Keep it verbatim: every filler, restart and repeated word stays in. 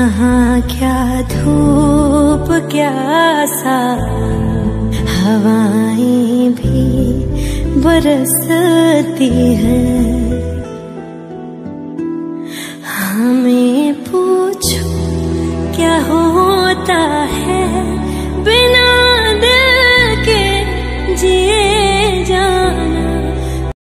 यहाँ क्या धूप क्या सावन, हवाएं भी बरसती हैं। हमें पूछो क्या होता है